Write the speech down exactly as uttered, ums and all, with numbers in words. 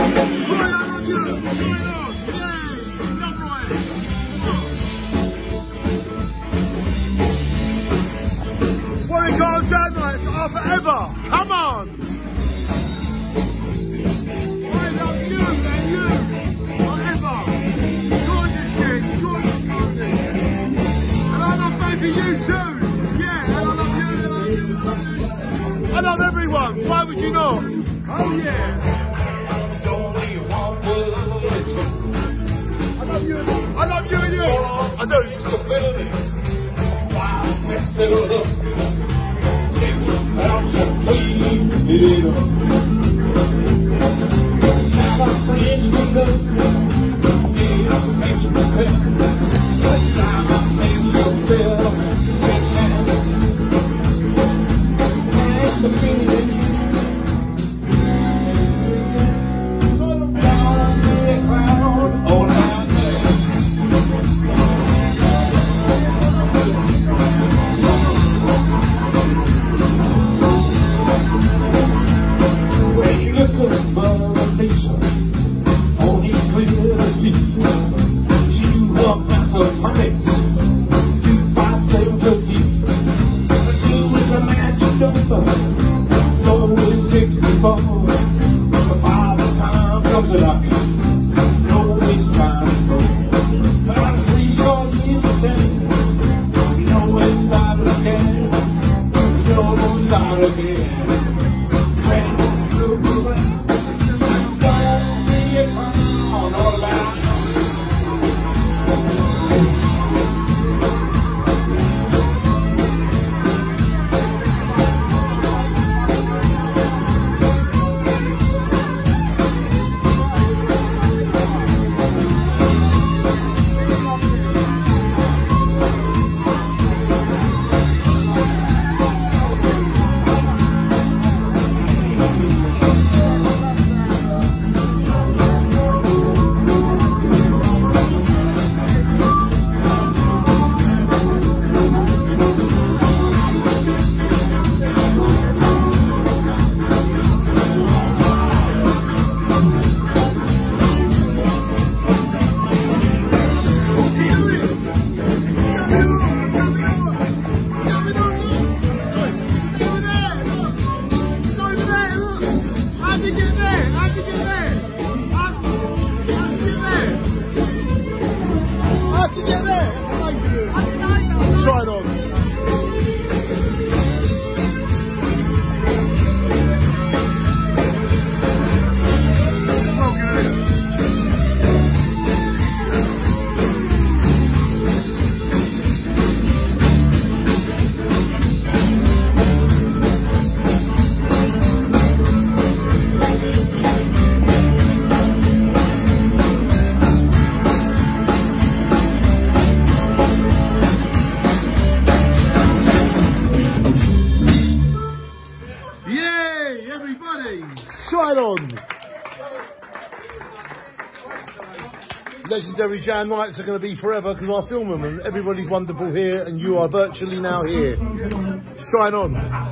Warwick Arms Jam Night are forever. Come on. I love you and you forever. Gorgeous kid, gorgeous, gorgeous. And I love baby you too. Yeah, and I love you, and I love you, and I love you. I love everyone. Why would you not? Oh yeah. I love you and you. I love you and you. I do. Try it on. Try it on. Legendary jam nights are going to be forever because I film them and everybody's wonderful here and you are virtually now here. Shine on.